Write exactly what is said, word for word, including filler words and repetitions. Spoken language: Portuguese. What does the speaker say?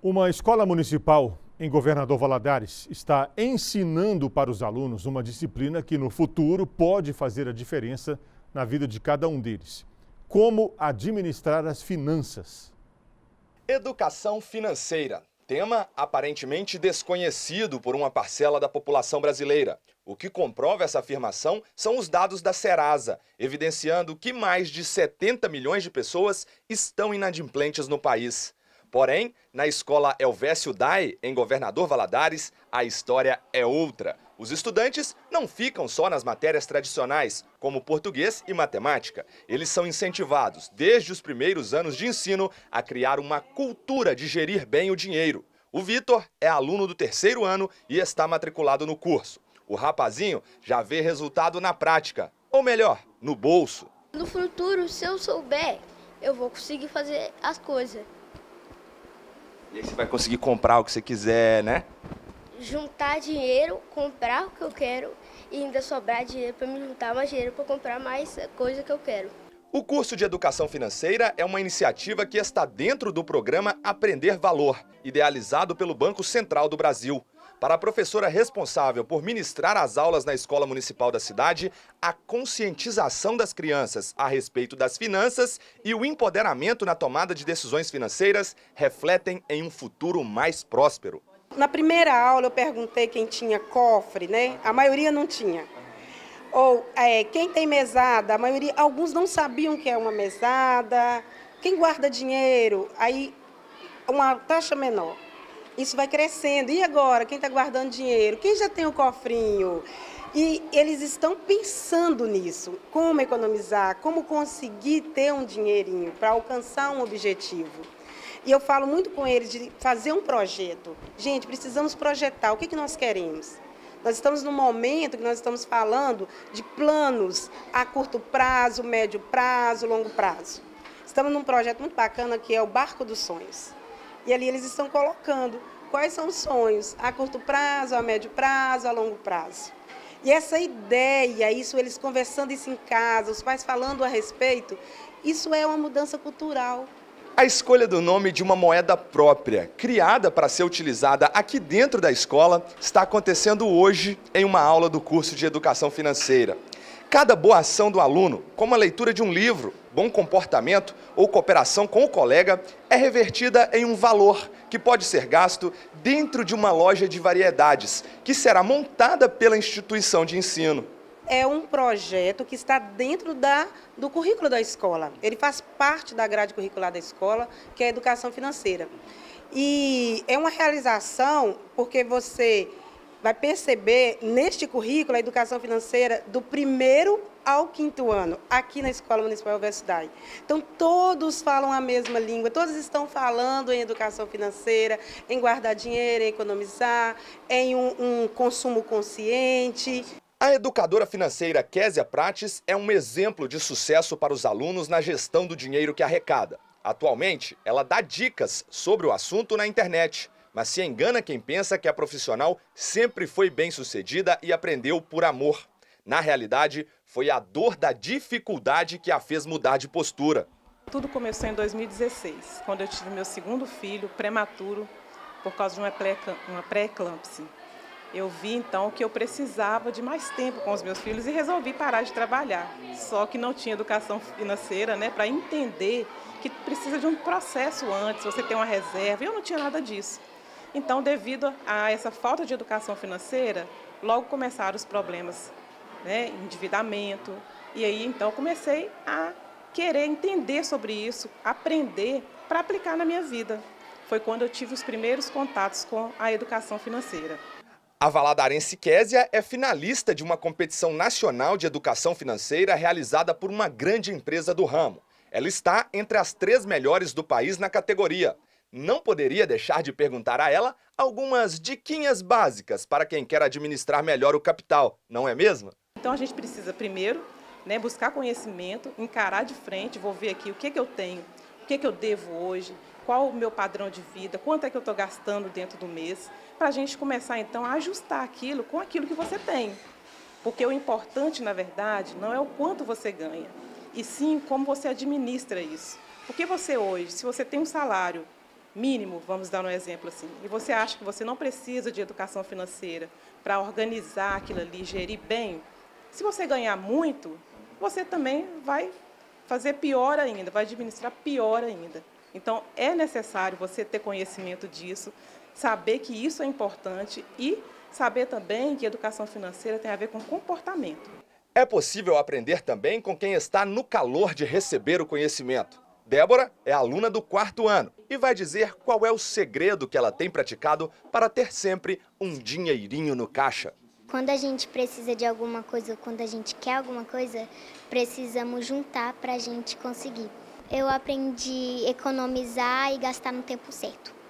Uma escola municipal em Governador Valadares está ensinando para os alunos uma disciplina que no futuro pode fazer a diferença na vida de cada um deles. Como administrar as finanças. Educação financeira. Tema aparentemente desconhecido por uma parcela da população brasileira. O que comprova essa afirmação são os dados da Serasa, evidenciando que mais de setenta milhões de pessoas estão inadimplentes no país. Porém, na escola Elvésio Dai, em Governador Valadares, a história é outra. Os estudantes não ficam só nas matérias tradicionais, como português e matemática. Eles são incentivados, desde os primeiros anos de ensino, a criar uma cultura de gerir bem o dinheiro. O Vitor é aluno do terceiro ano e está matriculado no curso. O rapazinho já vê resultado na prática, ou melhor, no bolso. No futuro, se eu souber, eu vou conseguir fazer as coisas. E aí você vai conseguir comprar o que você quiser, né? Juntar dinheiro, comprar o que eu quero e ainda sobrar dinheiro para me juntar mais dinheiro para comprar mais coisa que eu quero. O curso de Educação Financeira é uma iniciativa que está dentro do programa Aprender Valor, idealizado pelo Banco Central do Brasil. Para a professora responsável por ministrar as aulas na escola municipal da cidade, a conscientização das crianças a respeito das finanças e o empoderamento na tomada de decisões financeiras refletem em um futuro mais próspero. Na primeira aula eu perguntei quem tinha cofre, né? A maioria não tinha. Ou é, quem tem mesada, a maioria, alguns não sabiam o que é uma mesada. Quem guarda dinheiro, aí uma taxa menor. Isso vai crescendo. E agora, quem está guardando dinheiro? Quem já tem o cofrinho? E eles estão pensando nisso. Como economizar, como conseguir ter um dinheirinho para alcançar um objetivo. E eu falo muito com eles de fazer um projeto. Gente, precisamos projetar. O que, que nós queremos? Nós estamos num momento que nós estamos falando de planos a curto prazo, médio prazo, longo prazo. Estamos num projeto muito bacana que é o Barco dos Sonhos. E ali eles estão colocando quais são os sonhos a curto prazo, a médio prazo, a longo prazo. E essa ideia, isso eles conversando isso em casa, os pais falando a respeito, isso é uma mudança cultural. A escolha do nome de uma moeda própria, criada para ser utilizada aqui dentro da escola, está acontecendo hoje em uma aula do curso de Educação Financeira. Cada boa ação do aluno, como a leitura de um livro, bom comportamento ou cooperação com o colega, é revertida em um valor que pode ser gasto dentro de uma loja de variedades, que será montada pela instituição de ensino. É um projeto que está dentro da, do currículo da escola. Ele faz parte da grade curricular da escola, que é a educação financeira. E é uma realização porque você vai perceber neste currículo a educação financeira do primeiro ao quinto ano, aqui na Escola Municipal Elvésio Dai. Então, todos falam a mesma língua, todos estão falando em educação financeira, em guardar dinheiro, em economizar, em um, um consumo consciente. A educadora financeira Késia Prates é um exemplo de sucesso para os alunos na gestão do dinheiro que arrecada. Atualmente, ela dá dicas sobre o assunto na internet, mas se engana quem pensa que a profissional sempre foi bem-sucedida e aprendeu por amor. Na realidade, foi a dor da dificuldade que a fez mudar de postura. Tudo começou em dois mil e dezesseis, quando eu tive meu segundo filho prematuro por causa de uma pré-eclâmpsia. Eu vi, então, que eu precisava de mais tempo com os meus filhos e resolvi parar de trabalhar. Só que não tinha educação financeira, né, para entender que precisa de um processo antes, você tem uma reserva. Eu não tinha nada disso. Então, devido a essa falta de educação financeira, logo começaram os problemas, né, endividamento. E aí, então, comecei a querer entender sobre isso, aprender para aplicar na minha vida. Foi quando eu tive os primeiros contatos com a educação financeira. A valadarense Késia é finalista de uma competição nacional de educação financeira realizada por uma grande empresa do ramo. Ela está entre as três melhores do país na categoria. Não poderia deixar de perguntar a ela algumas diquinhas básicas para quem quer administrar melhor o capital, não é mesmo? Então a gente precisa primeiro, né, buscar conhecimento, encarar de frente, vou ver aqui o que, que eu tenho, o que, que eu devo hoje, qual o meu padrão de vida, quanto é que eu estou gastando dentro do mês, para a gente começar então a ajustar aquilo com aquilo que você tem. Porque o importante, na verdade, não é o quanto você ganha, e sim como você administra isso. Porque você hoje, se você tem um salário mínimo, vamos dar um exemplo assim, e você acha que você não precisa de educação financeira para organizar aquilo ali, gerir bem, se você ganhar muito, você também vai fazer pior ainda, vai administrar pior ainda. Então, é necessário você ter conhecimento disso, saber que isso é importante e saber também que educação financeira tem a ver com comportamento. É possível aprender também com quem está no calor de receber o conhecimento. Débora é aluna do quarto ano e vai dizer qual é o segredo que ela tem praticado para ter sempre um dinheirinho no caixa. Quando a gente precisa de alguma coisa, quando a gente quer alguma coisa, precisamos juntar para a gente conseguir. Eu aprendi a economizar e gastar no tempo certo.